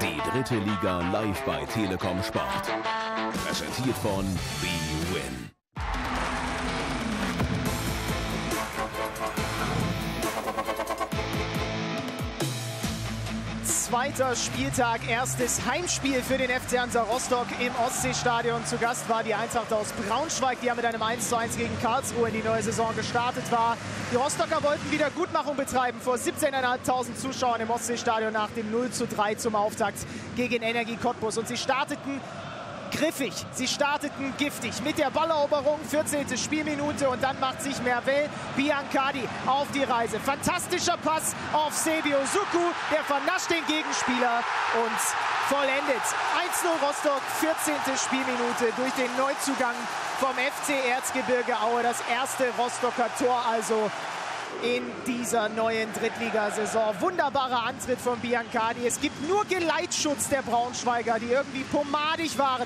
Die dritte Liga live bei Telekom Sport. Präsentiert von bwin. Zweiter Spieltag, erstes Heimspiel für den FC Hansa Rostock im Ostseestadion. Zu Gast war die Eintracht aus Braunschweig, die ja mit einem 1:1 gegen Karlsruhe in die neue Saison gestartet war. Die Rostocker wollten Wiedergutmachung betreiben vor 17.500 Zuschauern im Ostseestadion nach dem 0:3 zum Auftakt gegen Energie Cottbus. Und sie starteten griffig, sie starteten giftig mit der Balleroberung, 14. Spielminute, und dann macht sich Mervel Biancardi auf die Reise. Fantastischer Pass auf Sebio Suku, der vernascht den Gegenspieler und vollendet. 1:0 Rostock, 14. Spielminute durch den Neuzugang vom FC Erzgebirge Aue. Das erste Rostocker Tor also in dieser neuen Drittligasaison. Wunderbarer Antritt von Biancardi. Es gibt nur Geleitschutz der Braunschweiger, die irgendwie pomadig waren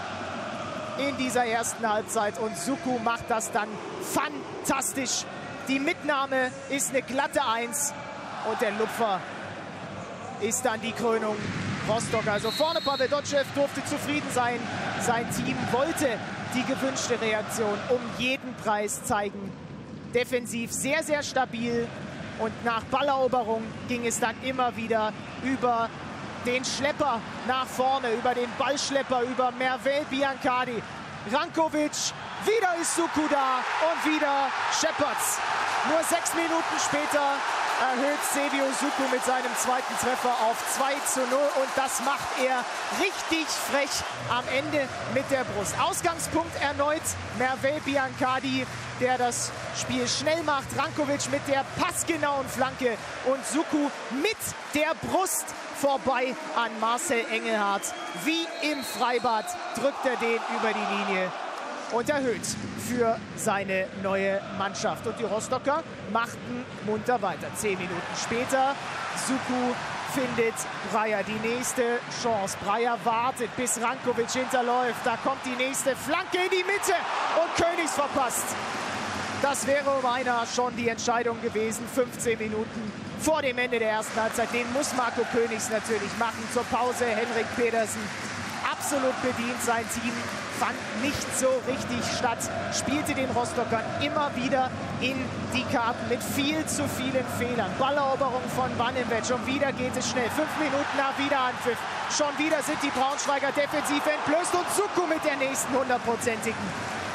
in dieser ersten Halbzeit. Und Suku macht das dann fantastisch. Die Mitnahme ist eine glatte 1 und der Lupfer ist dann die Krönung. Rostock also vorne. Pavel Dotschew durfte zufrieden sein. Sein Team wollte die gewünschte Reaktion um jeden Preis zeigen. Defensiv sehr, sehr stabil, und nach Balleroberung ging es dann immer wieder über den Schlepper nach vorne, über den Ballschlepper, über Mervel Biancardi. Rankovic, wieder ist Suku da und wieder scheppert's. Nur 6 Minuten später erhöht Sebio Suku mit seinem zweiten Treffer auf 2:0, und das macht er richtig frech am Ende mit der Brust. Ausgangspunkt erneut Mervel Biancardi, der das Spiel schnell macht. Rankovic mit der passgenauen Flanke und Suku mit der Brust vorbei an Marcel Engelhardt. Wie im Freibad drückt er den über die Linie und erhöht für seine neue Mannschaft. Und die Rostocker machten munter weiter. 10 Minuten später, Suku findet Breyer die nächste Chance. Breyer wartet, bis Rankovic hinterläuft. Da kommt die nächste Flanke in die Mitte und Königs verpasst. Das wäre beinahe schon die Entscheidung gewesen. 15 Minuten vor dem Ende der ersten Halbzeit. Den muss Marco Königs natürlich machen. Zur Pause Henrik Pedersen absolut bedient. Sein Team fand nicht so richtig statt, spielte den Rostockern immer wieder in die Karten mit viel zu vielen Fehlern. Balleroberung von Vandenwetsch, und wieder geht es schnell. 5 Minuten nach Wiederanpfiff. Schon wieder sind die Braunschweiger defensiv entblößt, und Suku mit der nächsten 100-prozentigen.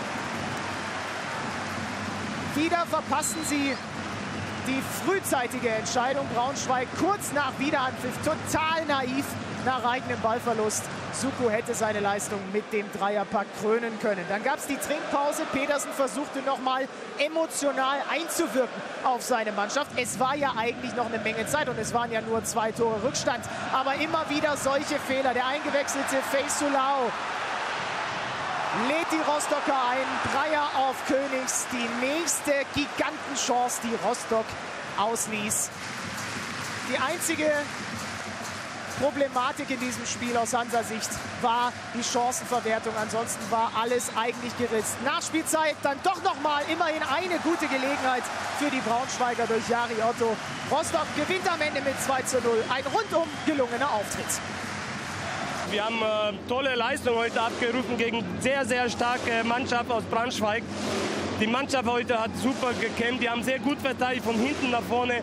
Wieder verpassen sie die frühzeitige Entscheidung. Braunschweig kurz nach Wiederanpfiff total naiv nach eigenem Ballverlust. Suku hätte seine Leistung mit dem Dreierpack krönen können. Dann gab es die Trinkpause. Pedersen versuchte nochmal emotional einzuwirken auf seine Mannschaft. Es war ja eigentlich noch eine Menge Zeit, und es waren ja nur 2 Tore Rückstand. Aber immer wieder solche Fehler. Der eingewechselte Feisulao lädt die Rostocker ein. Breyer auf Königs. Die nächste Gigantenchance, die Rostock ausließ. Die einzige Problematik in diesem Spiel aus Hansa-Sicht war die Chancenverwertung. Ansonsten war alles eigentlich geritzt. Nachspielzeit dann doch nochmal immerhin eine gute Gelegenheit für die Braunschweiger durch Jari Otto. Rostock gewinnt am Ende mit 2:0. Ein rundum gelungener Auftritt. Wir haben tolle Leistung heute abgerufen gegen sehr, sehr starke Mannschaft aus Braunschweig. Die Mannschaft heute hat super gekämpft. Die haben sehr gut verteidigt, von hinten nach vorne.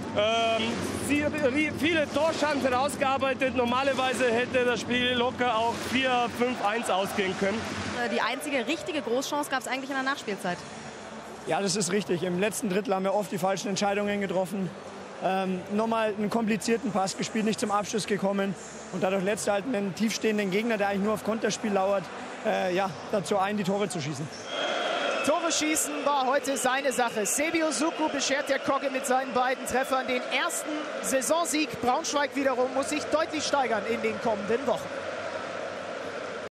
Viele Torchancen herausgearbeitet. Normalerweise hätte das Spiel locker auch 4-5-1 ausgehen können. Die einzige richtige Großchance gab es eigentlich in der Nachspielzeit. Ja, das ist richtig. Im letzten Drittel haben wir oft die falschen Entscheidungen getroffen. Nochmal einen komplizierten Pass gespielt, nicht zum Abschluss gekommen. Und dadurch lässt er halt einen tiefstehenden Gegner, der eigentlich nur auf Konterspiel lauert, dazu ein, die Tore zu schießen. Tore schießen war heute seine Sache. Sebio Suku beschert der Kogge mit seinen beiden Treffern den ersten Saisonsieg. Braunschweig wiederum muss sich deutlich steigern in den kommenden Wochen.